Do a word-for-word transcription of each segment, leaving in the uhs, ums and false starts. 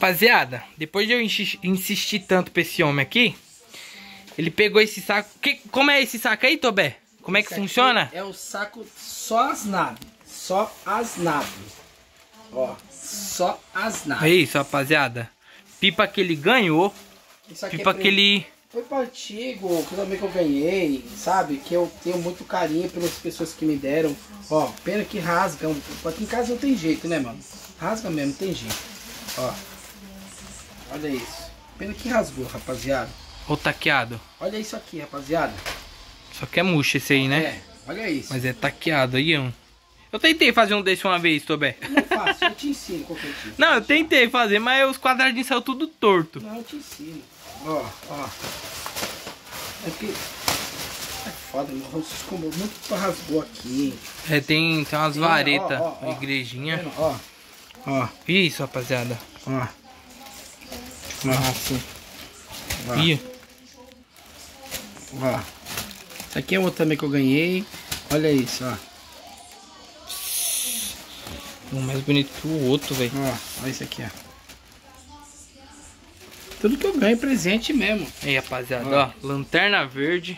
Rapaziada, depois de eu insi insistir tanto pra esse homem aqui, ele pegou esse saco. Que, como é esse saco aí, Tobé? Como é que funciona? É o saco só as naves. Só as naves. Ó, só as naves. É isso, rapaziada. Pipa que ele ganhou. Isso aqui pipa é que ele... Foi para antigo, que também que eu ganhei, sabe? Que eu tenho muito carinho pelas pessoas que me deram. Ó, pena que rasga. Aqui em casa não tem jeito, né, mano? Rasga mesmo, não tem jeito. Ó. Olha isso. Pena que rasgou, rapaziada. Ô, taqueado. Olha isso aqui, rapaziada. Só que é murcho esse aí, né? É, olha isso. Mas é taqueado aí, ó. Eu tentei fazer um desse uma vez, Tobé. Não é fácil, eu te ensino qualquer tipo. Não, eu tentei fazer, mas os quadradinhos saíram tudo torto. Não, eu te ensino. Ó, ó. É que... É foda, meu rosto ficou muito rasgou aqui. É, tem, tem umas Tem, varetas, ó, ó, ó. igrejinha. Tá vendo? Ó, ó, Isso, rapaziada. ó. Ah, assim. Ó. Ih, Ó. Isso aqui é outro também que eu ganhei. Olha isso, ó. um mais bonito que o outro, velho. Ó, olha isso aqui, ó. Tudo que eu ganho é presente mesmo. Aí, rapaziada, Ó. ó. Lanterna verde.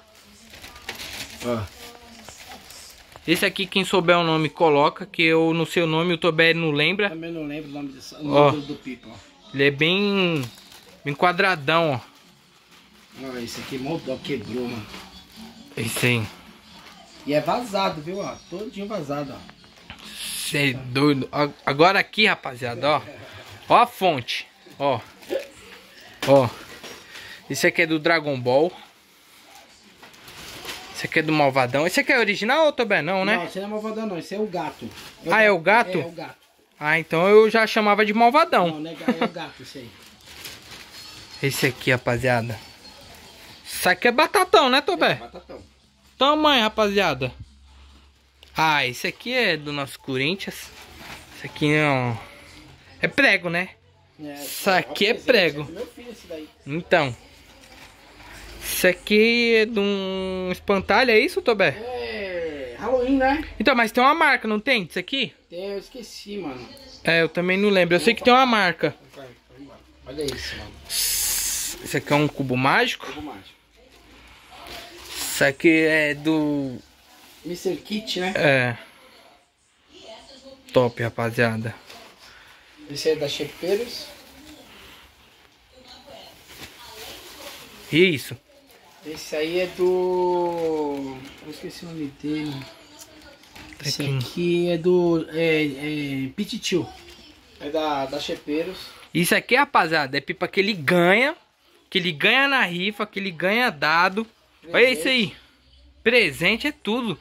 Ó. Esse aqui, quem souber o nome, coloca. Que eu não sei o nome, o Tobé não lembra. Também não lembro o nome, desse, o Ó. nome do, do pipa, ó. Ele é bem... Bem quadradão, ó. Ó, esse aqui moldou, quebrou, mano. Esse aí. E é vazado, viu, ó. Todinho vazado, ó. Cê é doido. Ó, agora aqui, rapaziada, ó. Ó a fonte. Ó. Ó. Esse aqui é do Dragon Ball. Esse aqui é do Malvadão. Esse aqui é original ou Tobé? Não, né? Não, esse não é malvadão, não. Esse é o gato. É o Ah, é o gato? É, é o gato. Ah, então eu já chamava de Malvadão. Não, não é gato, é o gato, esse aí. Esse aqui, rapaziada. Isso aqui é batatão, né, Tobé? É, batatão. Tamanho, rapaziada. Ah, esse aqui é do nosso Corinthians. Esse aqui não... É prego, né? É, Isso aqui é presente, prego. é do meu filho esse daí. Então. Isso aqui é de um espantalho, é isso, Tobé? É Halloween, né? Então, mas tem uma marca, não tem? Isso aqui? Tem, eu esqueci, mano. É, eu também não lembro. Eu sei que tem uma marca. Vai, vai embora. Olha isso, mano. Esse aqui é um cubo mágico. Cubo mágico. Isso aqui é do... mister Kit, né? É. Top, rapaziada. Esse é da Chepeiros. E isso? Esse aí é do... Eu esqueci o nome dele. Esse Aqui. aqui é do... É, é Pititil. É da, da Chepeiros. Isso aqui, rapaziada, é pipa que ele ganha. Que ele ganha na rifa, que ele ganha dado. Presente. Olha isso aí. Presente é tudo.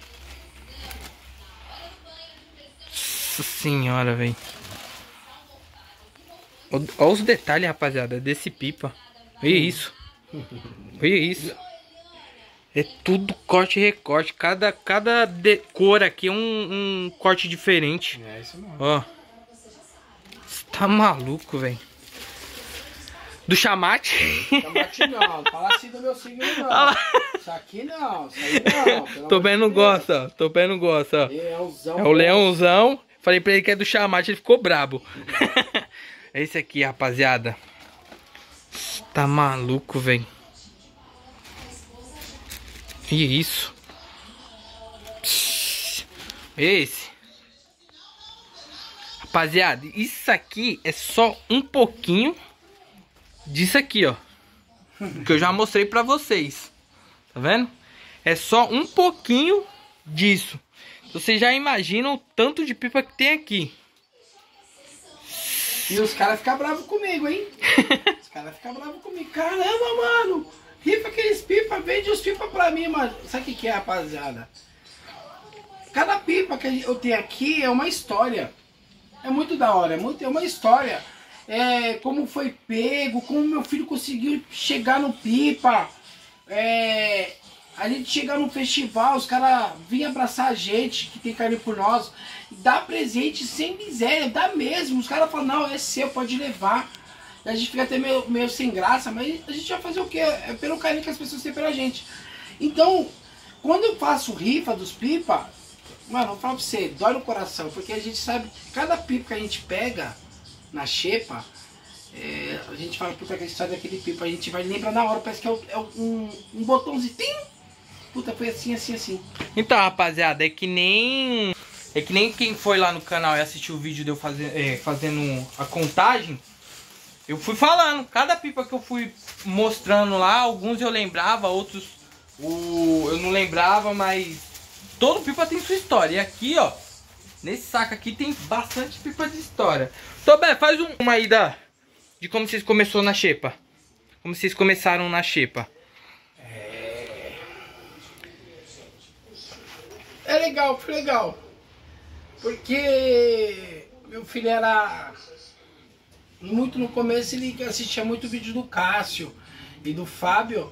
Nossa senhora, velho. Olha os detalhes, rapaziada, desse pipa. Olha isso. Olha isso. É tudo corte e recorte. Cada, cada de cor aqui é um, um corte diferente. É isso mesmo. Ó. Você tá maluco, velho. Do chamate. Chamate não, fala assim do meu signo não. Olha lá. Isso aqui não, isso aí não. pelo Tobé amor não de Deus. gosta, ó. Tobé não gosta, ó. Leãozão. É o leãozão. Falei pra ele que é do chamate, ele ficou brabo. É esse aqui, rapaziada. Tá maluco, velho. E isso. Esse. Rapaziada, isso aqui é só um pouquinho disso aqui, ó. Que eu já mostrei pra vocês. Tá vendo? É só um pouquinho disso. Vocês já imaginam o tanto de pipa que tem aqui. E os caras ficam bravos comigo, hein? Os caras ficam bravos comigo. Caramba, mano. Rifa aqueles pipa, vende os pipa pra mim, mano. Sabe o que, que é, rapaziada? Cada pipa que eu tenho aqui é uma história. É muito da hora, é, muito, é uma história. É, como foi pego, como meu filho conseguiu chegar no pipa. É, a gente chega no festival, os caras vinham abraçar a gente, que tem carinho por nós. Dá presente sem miséria, dá mesmo. Os caras falam, não, é seu, pode levar. A gente fica até meio, meio sem graça, mas a gente vai fazer o quê? É pelo carinho que as pessoas têm pela gente. Então, quando eu faço rifa dos pipa, mano, eu falo pra você, dói no coração, porque a gente sabe que cada pipa que a gente pega na xepa, é, a gente fala, puta, que a história daquele pipa, a gente vai lembrar na hora, parece que é, o, é um, um botãozinho, tim! Puta, foi assim, assim, assim. Então, rapaziada, é que nem... É que nem quem foi lá no canal e assistiu o vídeo de eu fazer, é, fazendo a contagem, eu fui falando, cada pipa que eu fui mostrando lá, alguns eu lembrava, outros o, eu não lembrava, mas todo pipa tem sua história. E aqui, ó, nesse saco aqui tem bastante pipa de história. Tobé, faz um, uma aí da, de como vocês começaram na xepa. Como vocês começaram na xepa. É, é legal, foi legal. Porque meu filho era... Muito no começo ele assistia muito vídeo do Cássio e do Fábio.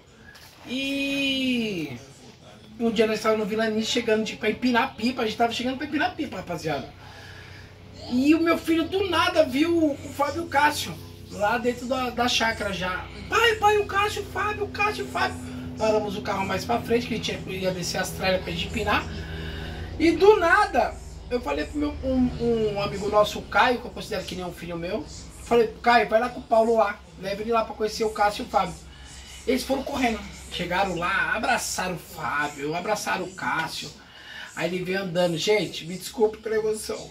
E um dia nós estávamos no Vilani chegando de, pra empinar pipa. A gente estava chegando pra empinar pipa, rapaziada. E o meu filho do nada viu o Fábio e o Cássio lá dentro da, da chácara já. Pai, pai, o Cássio, o Fábio, o Cássio, o Fábio. Paramos o carro mais pra frente, que a gente ia descer as tralhas pra gente empinar. E do nada, eu falei pro meu, um, um amigo nosso, o Caio, que eu considero que nem um filho meu. Falei, Caio, vai lá com o Paulo lá, leva ele lá pra conhecer o Cássio e o Fábio. Eles foram correndo, chegaram lá, abraçaram o Fábio, abraçaram o Cássio. Aí ele veio andando, gente, me desculpe pela emoção.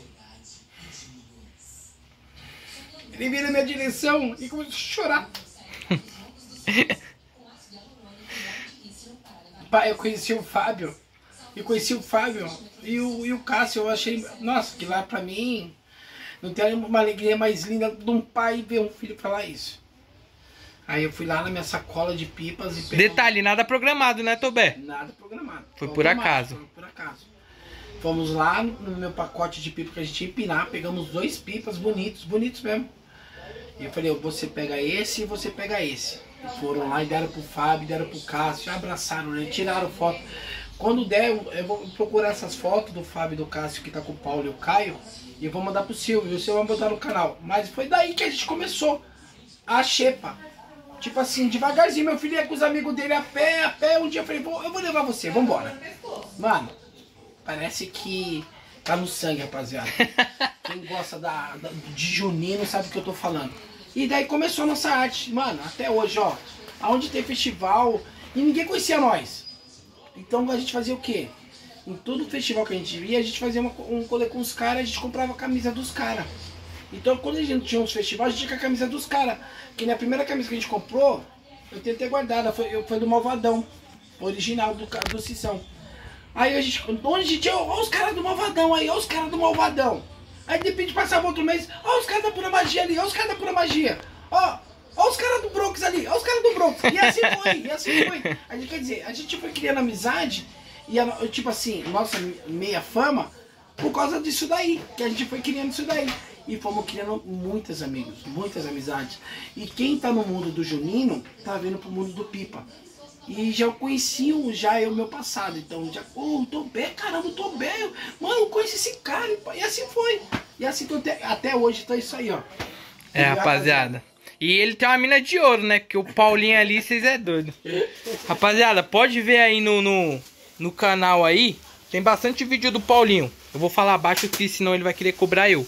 Ele veio na minha direção e começou a chorar. Pai, eu conheci o Fábio, eu conheci o Fábio e o, e o Cássio, eu achei, nossa, que lá pra mim... Não tem uma alegria mais linda de um pai ver um filho falar isso. Aí eu fui lá na minha sacola de pipas e peguei... Detalhe, nada programado, né, Tobé? Nada programado. Foi por acaso. Foi por acaso. Fomos lá no meu pacote de pipa que a gente ia empinar, pegamos dois pipas bonitos, bonitos mesmo. E eu falei, você pega esse e você pega esse. E foram lá e deram pro Fábio, deram pro Cássio, abraçaram, né, tiraram foto. Quando der, eu vou procurar essas fotos do Fábio e do Cássio que tá com o Paulo e o Caio. E eu vou mandar pro Silvio, e o Silvio vai botar no canal. Mas foi daí que a gente começou a xepa. Tipo assim, devagarzinho, meu filho ia com os amigos dele a pé, a pé. Um dia eu falei, vou, eu vou levar você, vambora. Mano, parece que tá no sangue, rapaziada. Quem gosta da, da, de junino sabe o que eu tô falando. E daí começou a nossa arte, mano, até hoje, ó. Aonde tem festival, e ninguém conhecia nós. Então a gente fazia o quê? Em todo festival que a gente via, a gente fazia uma, um rolê com os caras, a gente comprava a camisa dos caras. Então quando a gente tinha uns festivais, a gente tinha com a camisa dos caras. Que na primeira camisa que a gente comprou, eu tenho até guardada, foi, foi do Malvadão, original do, do Cissão. Aí a gente, onde a gente, ó, os caras do Malvadão aí, ó os caras do Malvadão. Aí de repente passava outro mês, ó os caras da Pura Magia ali, ó os caras da Pura Magia. Ó, ó os caras do Bronx ali, ó os caras do Bronx. E assim foi, e assim foi. A gente, quer dizer, a gente foi criando amizade. E a, tipo assim, nossa meia fama, por causa disso daí, que a gente foi criando isso daí. E fomos criando muitos amigos, muitas amizades. E quem tá no mundo do junino, tá vindo pro mundo do pipa. E já conheciam já eu, meu passado. Então já, ô, oh, Tobé, caramba, Tobé, mano, eu conheço esse cara. E assim foi. E assim até, até hoje tá isso aí, ó. É, rapaziada. E ele tem uma mina de ouro, né? Porque o Paulinho ali, vocês é doido. Rapaziada, pode ver aí no... no... No canal aí, tem bastante vídeo do Paulinho. Eu vou falar abaixo que senão ele vai querer cobrar eu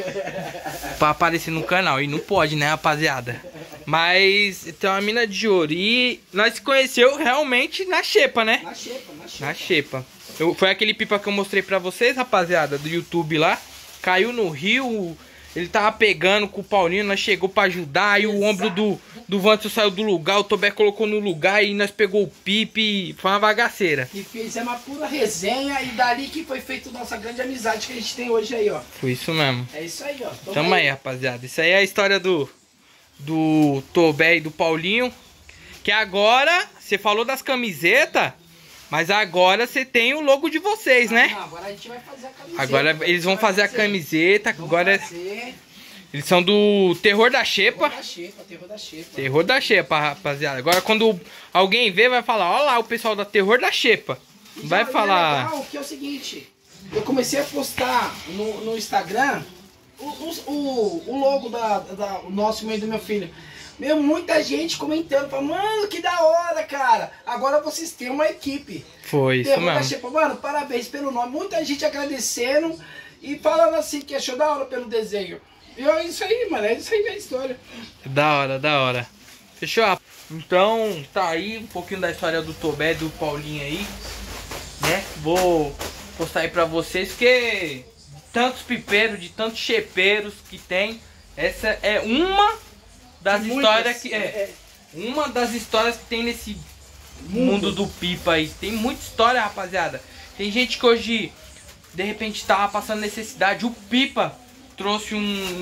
pra aparecer no canal. E não pode, né, rapaziada? Mas tem uma mina de ouro. E nós se conheceu realmente na xepa, né? Na xepa, na xepa. Na xepa. Eu, foi aquele pipa que eu mostrei pra vocês, rapaziada, do YouTube lá. Caiu no rio... Ele tava pegando com o Paulinho, nós chegou pra ajudar, aí o ombro do, do Vanto saiu do lugar, o Tobé colocou no lugar e nós pegou o pipe, foi uma bagaceira. E fizemos uma pura resenha e dali que foi feita nossa grande amizade que a gente tem hoje aí, ó. Foi isso mesmo. É isso aí, ó. Toma Tamo aí, rapaziada. Isso aí é a história do, do Tobé e do Paulinho. Que agora, você falou das camisetas, mas agora você tem o logo de vocês, né? Não, agora a gente vai fazer a camiseta. Agora eles vão fazer a camiseta. Agora eles são do Terror da Xepa. Terror da Xepa, Terror da Xepa. Terror da Xepa, rapaziada. Agora quando alguém vê, vai falar, ó lá o pessoal da Terror da Xepa. Vai falar... É legal que é o seguinte, eu comecei a postar no, no Instagram o, o, o logo da, da, o nosso e do meu filho. Meu, muita gente comentando, falando, mano, que da hora, cara. Agora vocês têm uma equipe. Foi isso Terror mesmo. da Xepa. Mano, parabéns pelo nome. Muita gente agradecendo e falando assim que achou da hora pelo desenho. E é isso aí, mano. É isso aí a história. Da hora, da hora. Fechou? Então, tá aí um pouquinho da história do Tobé, do Paulinho aí, né? Vou postar aí pra vocês, porque de tantos pipeiros, de tantos chepeiros que tem, essa é uma das Muitas, histórias que... É, é. uma das histórias que tem nesse Mundo. mundo do pipa aí. Tem muita história, rapaziada. Tem gente que hoje, de repente, tava passando necessidade. O pipa trouxe um,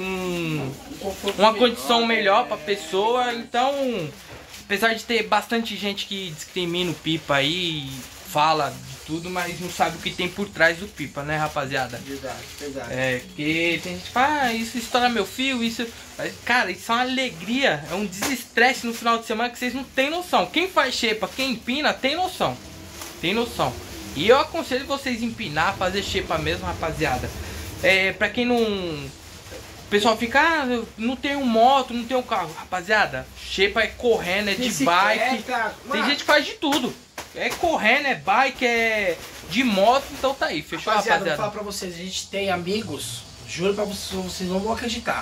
um uma condição melhor pra pessoa. Então, apesar de ter bastante gente que discrimina o pipa aí, fala de tudo, mas não sabe o que tem por trás do pipa, né, rapaziada? Verdade, verdade. É, porque tem gente que fala, ah, isso estoura meu fio, isso... Mas, cara, isso é uma alegria, é um desestresse no final de semana que vocês não tem noção. Quem faz xepa, quem empina, tem noção. Tem noção. E eu aconselho vocês empinar, fazer xepa mesmo, rapaziada. É, pra quem não... O pessoal fica, ah, eu não tenho moto, não tenho carro. Rapaziada, xepa é correndo, é de bike. Tem gente que faz de tudo. É correndo, é bike, é de moto, então tá aí, fechou, Rapaziada, rapaziada? vou falar pra vocês, a gente tem amigos, juro pra vocês, vocês não vão acreditar.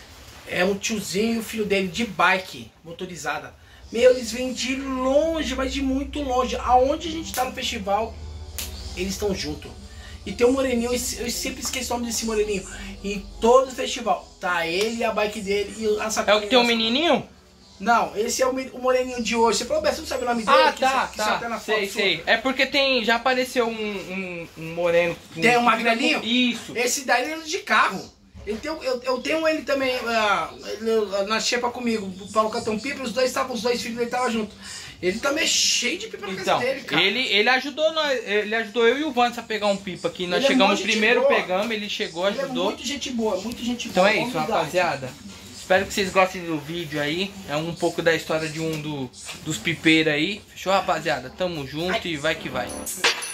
É um tiozinho e o filho dele de bike motorizada. Meu, eles vêm de longe, mas de muito longe. Aonde a gente tá no festival, eles estão juntos. E tem um moreninho, eu sempre esqueço o nome desse moreninho. Em todo o festival, tá ele e a bike dele e a É o que tem um menininho? Não, esse é o, o moreninho de hoje. Você falou, Beto, você não sabe o nome dele? Ah, que tá, que tá, tá na sei, foto sei. sua? É porque tem, já apareceu um, um, um moreno. Tem um que magrelinho? fica com- Isso. Esse daí ele é de carro. Ele tem, eu, eu tenho ele também uh, ele, na xepa comigo. O Paulo Catão Pipa, os dois estavam, os dois filhos dele estavam juntos. Ele também é cheio de pipa na Então, casa dele, cara. ele, ele ajudou nós, ele ajudou eu e o Vanessa a pegar um pipa aqui. Nós Ele é chegamos muito gente primeiro, boa. pegamos, ele chegou, Ele é ajudou. muito gente boa, muito gente Então boa. é isso, humildade. rapaziada. Espero que vocês gostem do vídeo aí. É um pouco da história de um do, dos pipeiros aí. Fechou, rapaziada? Tamo junto e vai que vai.